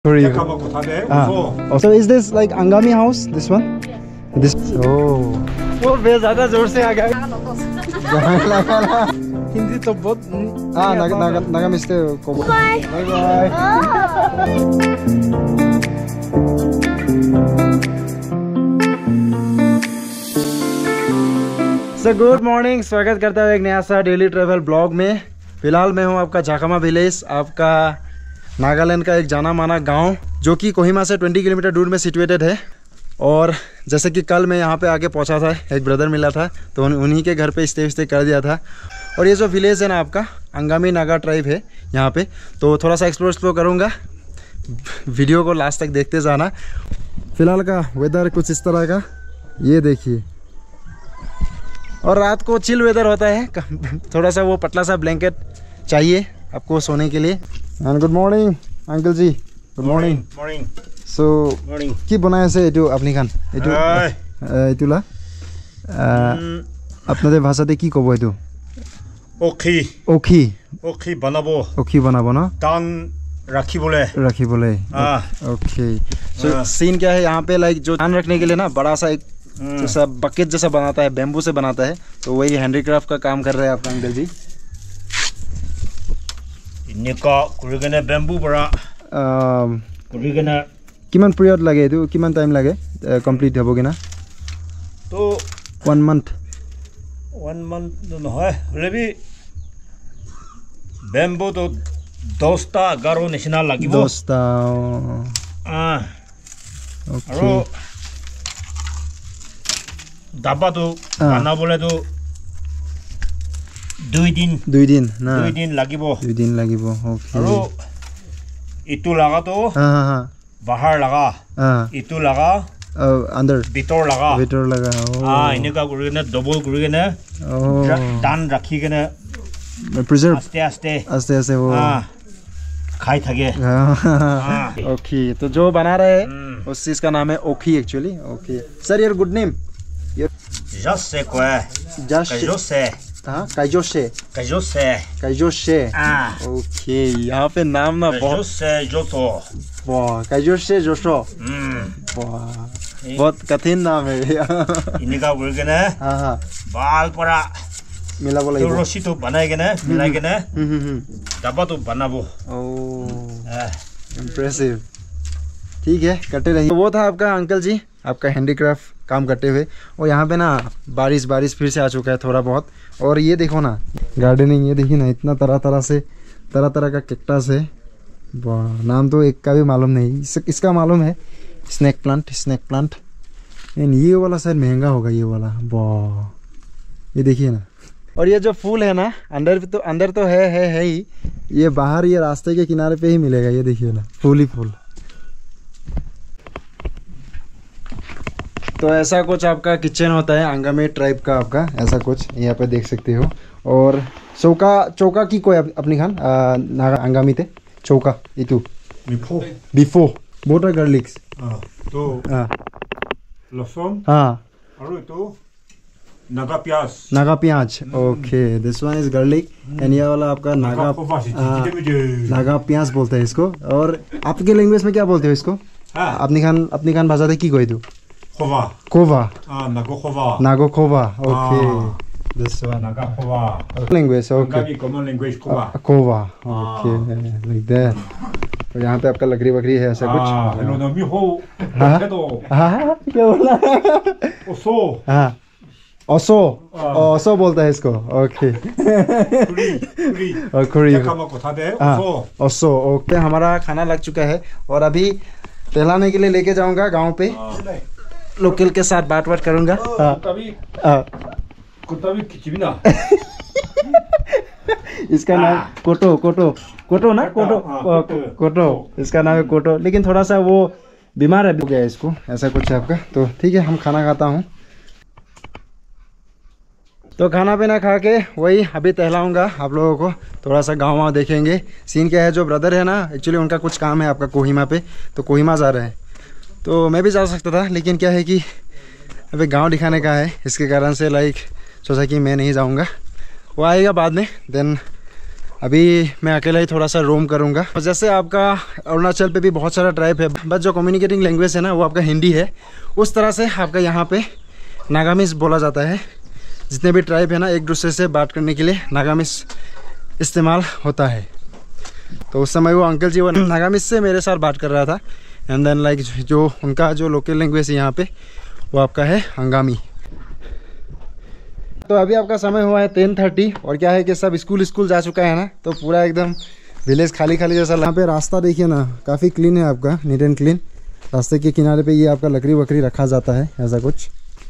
So is this like Angami house? This one? This. Oh. वो बे ज़्यादा जोर से आ गया। हिंदी तो बहुत। हाँ नागा मिस्ते को। Bye bye. So good morning, स्वागत करता हूँ एक नया सा डेली ट्रैवल ब्लॉग में। फिलहाल मैं हूँ आपका जाखामा विलेज, आपका नागालैंड का एक जाना माना गांव जो कि कोहिमा से 20 किलोमीटर दूर में सिचुएटेड है। और जैसे कि कल मैं यहाँ पे आके पहुँचा था, एक ब्रदर मिला था तो उन्हीं के घर पे स्टे कर दिया था। और ये जो विलेज है ना आपका अंगामी नागा ट्राइब है यहाँ पे, तो थोड़ा सा एक्सप्लोर करूँगा। वीडियो को लास्ट तक देखते जाना। फिलहाल का वेदर कुछ इस तरह का, ये देखिए। और रात को चिल वेदर होता है, थोड़ा सा वो पतला सा ब्लैंकेट चाहिए आपको सोने के लिए। And good morning uncle ji. Good morning. Morning. So কি বনাইছে এটো আপনি খান এটো এটোলা আপনাদের ভাষাতে কি কব এটো? ওখি ওখি ওখি বানাবো। ওখি বানাবো না, টান रखी बोले। ओके। सो सीन क्या है यहाँ पे, लाइक जो धान रखने के लिए ना बड़ा सा एक जैसा बकेट जैसा बनाता है, बेम्बू से बनाता है, तो वही हैंडीक्राफ्ट का काम कर रहे हैं आपका अंकल जी। इनका कुरिगने बेम्बू बड़ा कुरिगने किमान पीरियड लगे तो किमान टाइम लगे कंप्लीट होबोगे ना? तो 1 month নহয় लेबी बेम्बू तो 10টা 11 নিচিনা লাগিব। 10টা ওকে। দাবা তো বানাবলে তো 2 দিন না 2 দিন লাগিব। 2 দিন লাগিব। ওকে। আৰু ইটো লাগা তো बाहर लगा, इतु लगा अंदर भीतर लगा। इनका गुरुगने डबल गुरुगने दान रखी गने प्रिजर्व आस्ते वो खाई थके। ओके। तो जो बना रहे हैं उस चीज का नाम है Okhi actually. Okay sir, your good name? जसे कोए जसे काइजोसे। ओके, यहाँ पे नाम ना बहुत बहुत कठिन नाम है। इनका बोलके बाल पड़ा मिला बोला तो रस्सी तो बनाए के ना मिलाए के ना दबा तो बनाबो। इम्प्रेसिव। ठीक है, करते रहिए। तो वो था आपका अंकल जी, आपका हैंडीक्राफ्ट काम करते हुए। और यहाँ पे ना बारिश फिर से आ चुका है थोड़ा बहुत। और ये देखो ना गार्डनिंग, ये देखिए ना, इतना तरह तरह का कैक्टस है। वाह, नाम तो एक का भी मालूम नहीं। इसका मालूम है स्नेक प्लांट। एंड ये वाला शायद महंगा होगा ये वाला। वाह, ये देखिए ना। और ये जो फूल है ना अंदर तो है ही, ये बाहर ये रास्ते के किनारे पे ही मिलेगा। ये देखिए ना, फूल ही फूल। तो ऐसा कुछ आपका किचन होता है अंगामी ट्राइब का, आपका ऐसा कुछ यहाँ पे देख सकते हो। और चौका की कोई अपनी खान नागा अंगामी थे चौका इतु बिफो बोटा गार्लिक्स तो लहसुन और तो नागा प्याज। Okay, this one is garlic and ये वाला आपका नागा प्याज बोलते हैं इसको। और आपके लैंग्वेज में क्या बोलते हो इसको? अपनी खान भाषा थे की कोई तू? Kova. Nago Kova. Okay. This one. Naga Kova. Language. Okay. Common language Kova. Kova. Okay. Like that. तो यहाँ पे आपका लकड़ी वकड़ी है ऐसा कुछ? क्या बोला? ओसो बोलता है इसको। ओके। ओसो। ओके, हमारा खाना लग चुका है और अभी टहलाने के लिए लेके जाऊंगा गाँव पे। लोकल के साथ बात करूंगा। कुत्ता भी खिंची ना। इसका नाम कोटो ना, कोटो इसका नाम है कोटो। लेकिन थोड़ा सा वो बीमार है, हो गया इसको, ऐसा कुछ है आपका। तो ठीक है, हम खाना खाता हूँ। तो खाना पीना खा के वही अभी टहलाऊंगा आप लोगों को, थोड़ा सा गाँव देखेंगे। सीन क्या है, जो ब्रदर है ना एक्चुअली उनका कुछ काम है आपका कोहिमा पे, तो कोहिमा जा रहे हैं। तो मैं भी जा सकता था, लेकिन क्या है कि अभी गांव दिखाने का है, इसके कारण से लाइक सोचा कि मैं नहीं जाऊंगा। वो आएगा बाद में, देन अभी मैं अकेला ही थोड़ा सा रोम करूँगा। जैसे आपका अरुणाचल पे भी बहुत सारा ट्राइब है, बस जो कम्युनिकेटिंग लैंग्वेज है ना वो आपका हिंदी है, उस तरह से आपका यहाँ पे नागामीज बोला जाता है। जितने भी ट्राइब है ना एक दूसरे से बात करने के लिए नागामीज इस्तेमाल होता है। तो उस समय वो अंकल जी वो नागामीज से मेरे साथ बात कर रहा था। एंड देन लाइक जो उनका जो लोकल लैंग्वेज है यहाँ पे वो आपका है अंगामी। तो अभी आपका समय हुआ है 10:30 और क्या है कि सब स्कूल जा चुका है ना, तो पूरा एकदम विलेज खाली खाली जैसा। यहाँ पे रास्ता देखिए ना, काफ़ी क्लीन है आपका, नीट एंड क्लीन। रास्ते के किनारे पे ये आपका लकड़ी वकड़ी रखा जाता है ऐसा कुछ।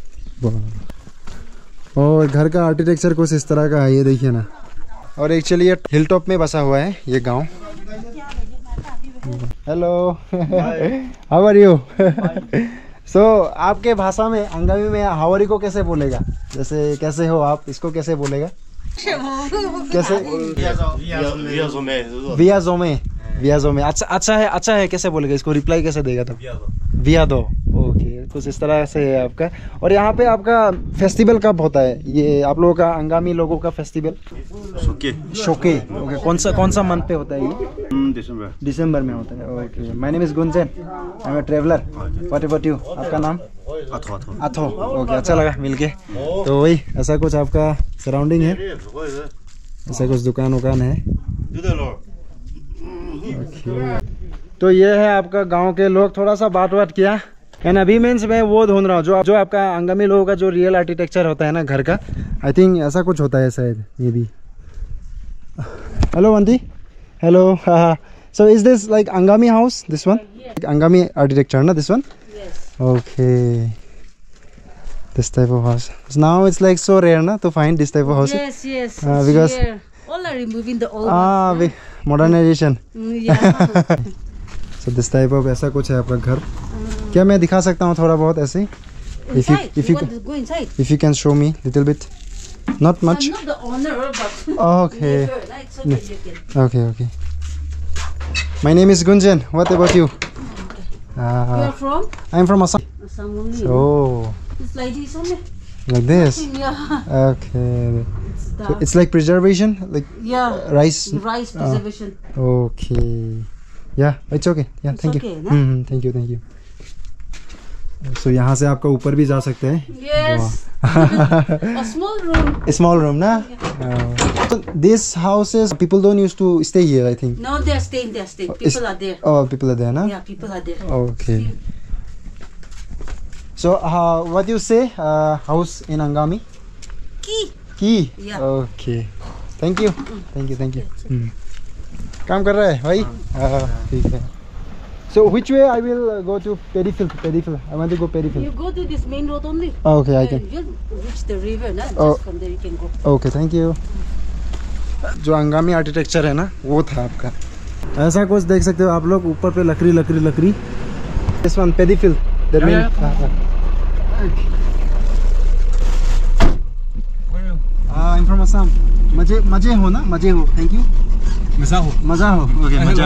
और घर का आर्किटेक्चर कुछ इस तरह का है, ये देखिए ना। और एक्चुअली ये हिल टॉप में बसा हुआ है ये गांव। Hello, how are you? So आपके भाषा में अंगामी में हावरी को कैसे बोलेगा? जैसे कैसे हो आप, इसको कैसे बोलेगा? कैसे? वियाजोमे। अच्छा है कैसे बोलेगा इसको? रिप्लाई कैसे देगा तब? वियादो। ओके, कुछ इस तरह से है आपका। और यहाँ पे आपका फेस्टिवल कब होता है? ये आप लोगों का अंगामी लोगों का फेस्टिवल शोके। ओके, कौन सा मंथ पे होता है ये? दिसंबर में होता है। Okay, my name is Gunjan, I am a traveller. What about you? आपका नाम? अथो। ओके, अच्छा लगा मिलके। तो वही ऐसा कुछ आपका सराउंडिंग है, ऐसा कुछ दुकान है। तो ये है आपका गांव के लोग, थोड़ा सा बात किया। एंड अभी मीन्स मैं वो ढूंढ रहा हूँ जो आपका अंगामी लोगों का जो रियल आर्किटेक्चर होता है ना घर का, आई थिंक ऐसा कुछ होता है शायद ये भी। Hello aunty, hello. So is this like Angami house, this one? Angami architecture ना this one? Okay, this type of house. So now it's like so rare na to find this type of house. Yes. Because all are removing the old ones. Modernization. Yeah. So this type of ऐसा कुछ है आपका घर। क्या मैं दिखा सकता हूँ थोड़ा बहुत ऐसे? If you want to go inside? If you can show me little bit, not much. I'm not the owner, but okay. Neighbor, right? So you can. Okay. My name is Gunjan. What about you? You are from? I'm from Assam. Assam only. Oh. It's like this only. Like this? Yeah. Okay. So it's like preservation, like rice. Rice preservation. Okay. Yeah, it's okay. Yeah, It's thank okay, you. ना? Thank you. So यहाँ से आपका ऊपर भी जा सकते हैं। Yes. A small room. A small room, ना? So these houses, people don't used to stay here, I think. No, they are staying. People are there. Oh, people are there, na? Yeah, people are there. Okay. So what do you say? House in Angami? Key. Yeah. Okay. Thank you. काम कर रहा है भाई? ठीक है। So which way I will go to Peripheral? I want to go Peripheral. You go to this main road only. Okay, I can. You'll reach the river, na? Oh. Just from there you can go. Okay, thank you. जो Angami architecture है ना वो था आपका। ऐसा कुछ देख सकते हो आप लोग, ऊपर पे लकड़ी। This one Peripheral. The main. I'm from Assam. मजे हो ना? मजे हो। Thank you. मजा हो। Okay, मजा।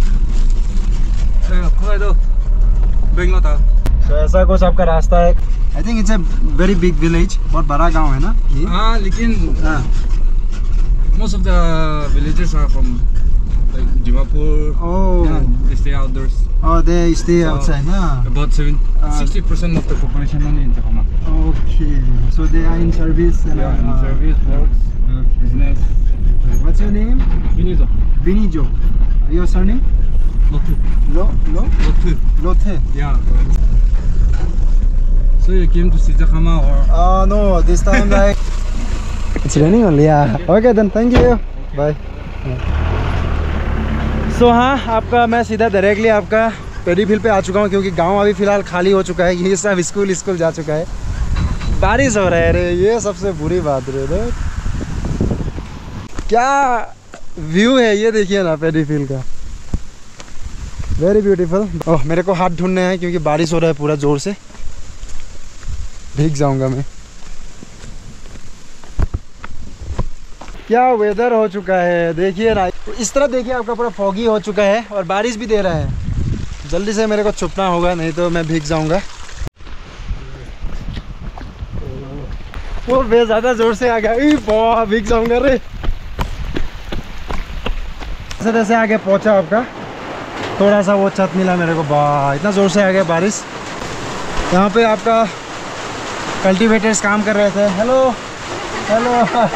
तो ऐसा कुछ आपका रास्ता है। I think it's a very big village. बहुत बड़ा गांव है ना ये? हाँ, लेकिन most of the villagers are from like Dimapur. Oh. Yeah, they stay outdoors. Oh, they stay outside, na? About 60% of the population only in Jacama. Okay, so they are in service. Yeah, in service, works, business. What's your name? Vinijo. Your surname? Lothu. Lothe. Yeah. So you came to see Jacama or? No, this time like it's raining only. Yeah. Okay then, thank you. Bye. So हाँ, आपका मैं सीधा directly आपका पेरीफिल पे आ चुका हूँ क्योंकि गांव अभी फ़िलहाल खाली हो चुका है। ये सब स्कूल जा चुका है। बारिश हो रहा है रे, ये सबसे बुरी बात रे। क्या व्यू है ये देखिए ना पेरीफिल का, वेरी ब्यूटीफुल। ओह, मेरे को हाथ ढूंढने हैं क्योंकि बारिश हो रहा है पूरा ज़ोर से, भीग जाऊंगा मैं। क्या वेदर हो चुका है देखिए ना, इस तरह देखिए आपका पूरा फॉगी हो चुका है और बारिश भी दे रहा है। जल्दी से मेरे को छुपना होगा नहीं तो मैं भीग जाऊंगा। वो वे ज़्यादा जोर से आ गया, बहुत भीग जाऊंगा रे। जैसे जैसे आगे पहुंचा आपका थोड़ा सा वो छत मिला मेरे को, वाह इतना ज़ोर से आ गया बारिश। यहाँ पे आपका कल्टीवेटर्स काम कर रहे थे। हेलो हेलो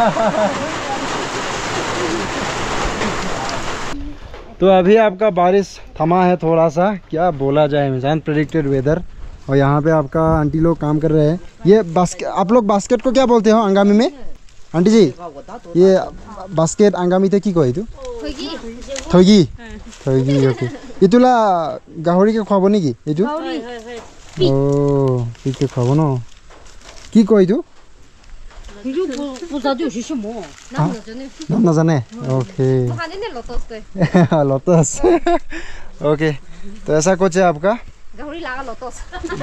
तो अभी आपका बारिश थमा है थोड़ा सा, क्या बोला जाए, अनप्रेडिक्टेड वेदर। और यहाँ पे आपका आंटी लोग काम कर रहे हैं। ये बास्केट, आप लोग बास्केट को क्या बोलते हो अंगामी में आंटी जी? ये बास्केट अंगामी थे की कय तू? थगी थगी ओके। इतुला गाहरी के खुआब नेকি एतु? ओ ठीक के खुआब न की कय तू? नाम नाजाने ओके लोटस ओके। तो ऐसा कुछ है आपका गाहरी लगा लोटस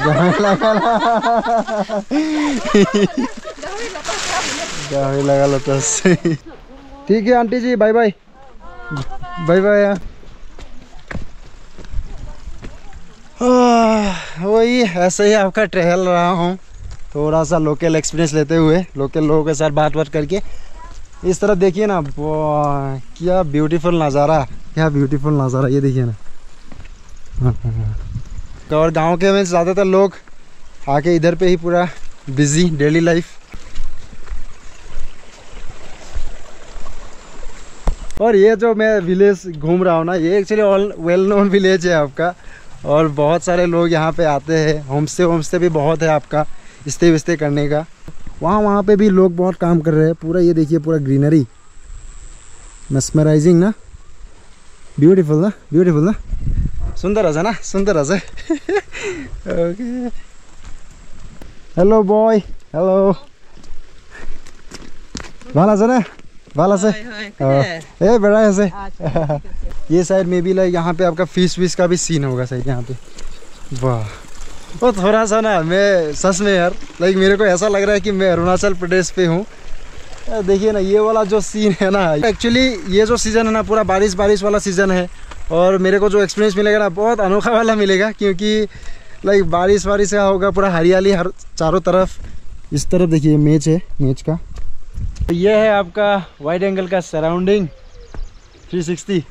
गाहरी लगा लोटस ठीक है aunty ji, bye bye bye bye. वही ऐसे ही आपका टहल रहा हूँ, थोड़ा सा लोकल एक्सपीरियंस लेते हुए, लोकल लोगों के साथ बात करके। इस तरफ देखिए ना, क्या ब्यूटीफुल नज़ारा, क्या ब्यूटीफुल नज़ारा, ये देखिए ना। और गांव के में ज़्यादातर लोग आके इधर पे ही पूरा बिजी डेली लाइफ। और ये जो मैं विलेज घूम रहा हूँ ना, ये actually all well known village है आपका। और बहुत सारे लोग यहाँ पे आते हैं, होमस्टे भी बहुत है आपका स्टे विस्टे करने का। वहाँ पे भी लोग बहुत काम कर रहे हैं। पूरा ये देखिए, पूरा ग्रीनरी, मेस्मराइजिंग ना, ब्यूटीफुल ना, ब्यूटीफुल ना, सुंदर है ना, सुंदर है। ओके हेलो बॉय, हेलो भाला से ना, भाला से ए बड़ा है। ये साइड में भी लाइक यहाँ पे आपका फिश का भी सीन होगा शायद यहाँ पे। वाह, वो थोड़ा सा ना, मैं सच में यार लाइक मेरे को ऐसा लग रहा है कि मैं अरुणाचल प्रदेश पे हूँ। देखिए ना, ये वाला जो सीन है ना, एक्चुअली ये जो सीज़न है ना, पूरा बारिश वाला सीज़न है। और मेरे को जो एक्सपीरियंस मिलेगा ना, बहुत अनोखा वाला मिलेगा, क्योंकि लाइक बारिश का होगा, पूरा हरियाली हर चारों तरफ। इस तरफ देखिए मैच है, मैच का ये है आपका वाइड एंगल का सराउंडिंग 360।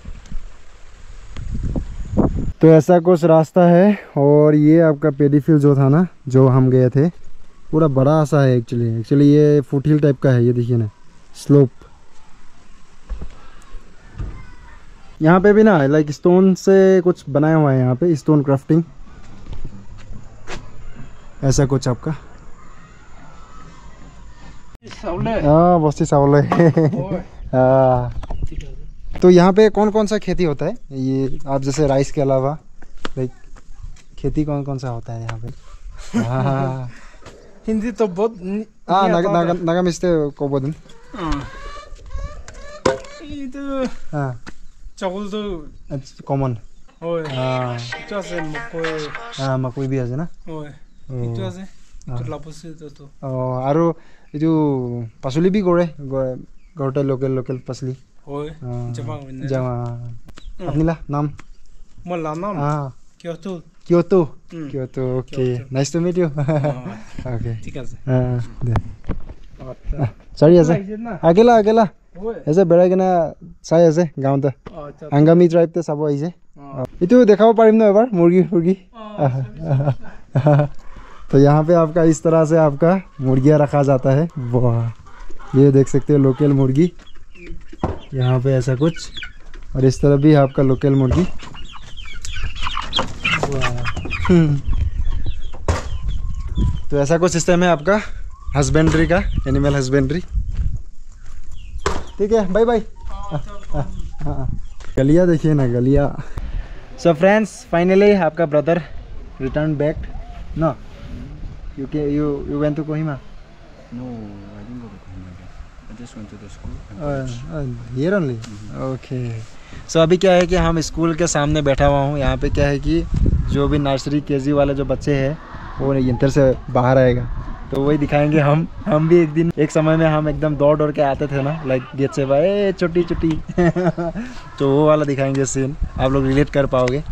तो ऐसा कुछ रास्ता है। और ये आपका पेडीफिल जो था ना, जो हम गए थे, पूरा बड़ा सा है एक्चुअली ये फुटहिल टाइप का है। ये देखिए ना, स्लोप। यहाँ पे भी ना लाइक स्टोन से कुछ बनाया हुआ है, यहाँ पे स्टोन क्राफ्टिंग, ऐसा कुछ आपका। हाँ बस्ती सावले। तो यहाँ पे कौन कौन सा खेती होता है? ये आप जैसे राइस के अलावा लाइक खेती कौन कौन सा होता है यहाँ पे? हाँ हिंदी तो बहुत नागा मिस्ते को बोलन हाँ चावल तो कॉमन हाँ itu আছে মকই हाँ मकई भी আছে ना itu আছে তো লাপসে তো আৰু এইটো পাচলি भी কৰে ঘৰতে লোকেল পাচলি হয় জামা আপনিলা নাম মোলা নাম কিয়তো okay nice to meet you okay ঠিক আছে দে চাৰি আছে अकेला ऐसे बेराय किना চাই আছে গাঁৱতে আংগামি ট্ৰাইবতে চাব আহিছে इतु देखाव पारिम न एबार मुर्गी तो यहाँ पे आपका इस तरह से आपका मुर्गियाँ रखा जाता है। वाह, ये देख सकते हो लोकल मुर्गी यहाँ पे ऐसा कुछ, और इस तरह भी आपका लोकल मुर्गी। तो ऐसा कुछ सिस्टम है आपका हस्बेंड्री का, एनिमल हस्बेंड्री। ठीक है, बाय बाय। गलिया देखिए ना, गलिया। सो फ्रेंड्स, फाइनली आपका brother return back. No you went to Kohima? No, I didn't go to Kohima. I just went to the school. Here only? Okay. So अभी क्या है कि हम स्कूल के सामने बैठा हुआ हूँ। यहाँ पे क्या है कि जो भी नर्सरी केजी वाले जो बच्चे हैं वो इंटर से बाहर आएगा, तो वही दिखाएंगे हम भी एक समय में हम एकदम दौड़ के आते थे ना, लाइक गेट से बाहर छोटी तो वो वाला दिखाएंगे सीन, आप लोग रिलेट कर पाओगे।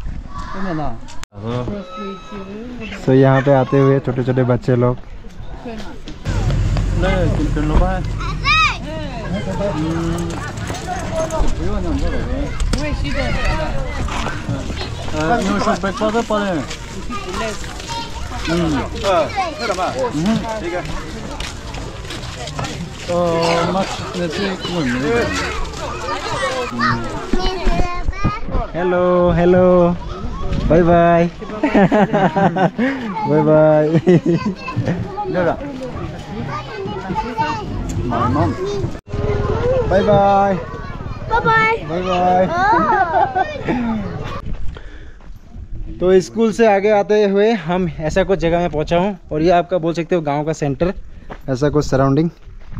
तो यहाँ पे आते हुए छोटे बच्चे लोग। You should break for the party. Hello, hello. Bye bye. Bye bye. My mom. Bye bye. Bye bye. Bye bye. तो स्कूल से आगे आते हुए हम ऐसा कुछ जगह में पहुंचा हूं और ये आपका बोल सकते हो गांव का सेंटर, ऐसा कुछ सराउंडिंग।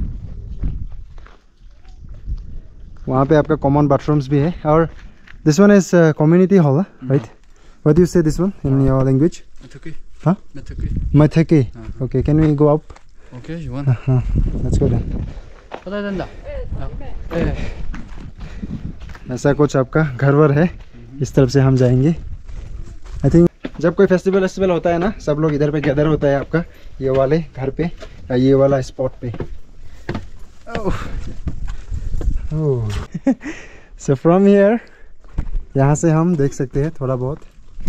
वहाँ पे आपका कॉमन बाथरूम्स भी है और this one is community hall, right? What do you say this one in your language? Methaki. Huh? Methaki. Mathaki. Okay, can we go up? Okay, you want? Let's go then. Other than that. ऐसा कुछ आपका घर वर है, इस तरफ से हम जाएंगे। आई थिंक जब कोई फेस्टिवल होता है ना, सब लोग इधर पे गैदर होता है आपका ये वाले घर पे या ये वाला स्पॉट पे। सो फ्रॉम हियर, यहाँ से हम देख सकते हैं थोड़ा बहुत।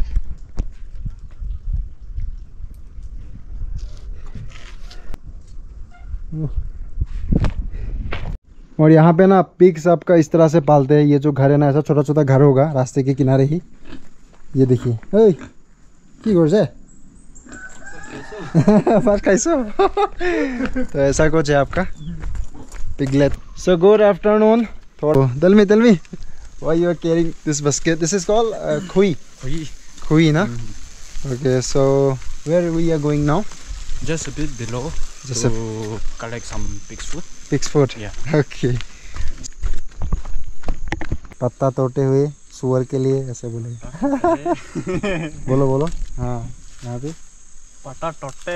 और यहाँ पे ना पिग्स आपका इस तरह से पालते हैं। ये जो घर है ना, ऐसा छोटा छोटा घर होगा रास्ते के किनारे ही। ये देखिए, की गोर से कैसो तो ऐसा कुछ है आपका piglet. So good afternoon. Tell me, why you are carrying this basket? This is called khui. Khui, na? Okay, so where we are going now? Just a bit below. Just to collect some pig's food. Pig's food? Yeah. Okay. पत्ता तोड़ते हुए सुअर के लिए ऐसे बोले। बोलो हाँ, यहाँ पे पत्ता तोड़ते।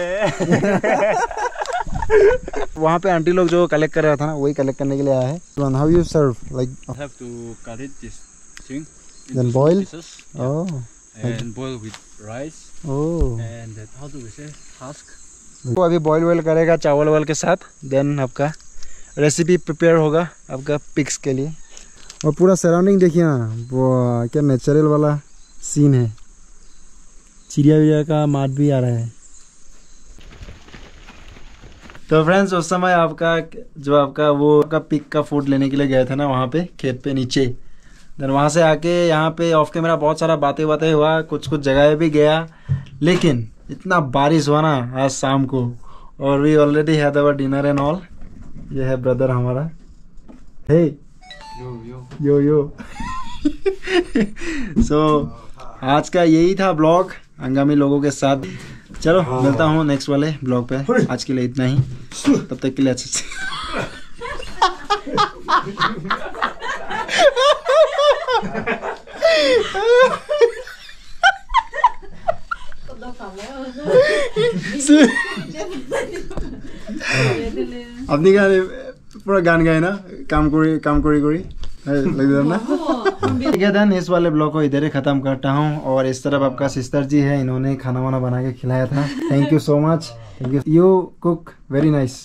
वहाँ पे आंटी लोग जो कलेक्ट कर रहा था ना, वही कलेक्ट करने के लिए आया है। How you serve? Like Have to cut it this thing. Then boil? Pieces, yeah. Oh. And boil with rice. Oh. And then how do we say husk? वो अभी बॉईल करेगा चावल वाल के साथ, देन आपका रेसिपी प्रिपेयर होगा आपका पिग्स के लिए। और पूरा सराउंडिंग देखिए ना, वो क्या नेचुरल वाला सीन है। चिड़िया का मार्ट भी आ रहा है। तो फ्रेंड्स, उस समय आपका जो आपका वो आपका पिग का फूड लेने के लिए गए थे ना, वहाँ पे खेत पे नीचे, देन वहाँ से आके यहाँ पे ऑफ कैमरा बहुत सारा बातें हुआ, कुछ जगह भी गया, लेकिन इतना बारिश हुआ ना आज शाम को। और we already had our dinner and all. ये है ब्रदर हमारा। हे यो सो आज का यही था ब्लॉग अंगामी लोगों के साथ। चलो मिलता हूँ नेक्स्ट वाले ब्लॉग पे। आज के लिए इतना ही, तब तक के लिए अच्छे से अपनी गाने पूरा गान गाए ना, काम करी ना। ठीक है देन, इस वाले ब्लॉग को इधर ही खत्म करता हूँ। और इस तरफ आपका सिस्टर जी है, इन्होंने खाना वाना बना के खिलाया था। Thank you so much. Thank you cook very nice.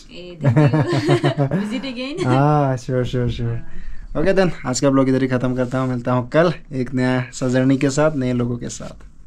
हाँ श्योर। ओके देन, आज का ब्लॉग इधर ही खत्म करता हूँ। मिलता हूँ कल एक नया जर्नी के साथ, नए लोगों के साथ।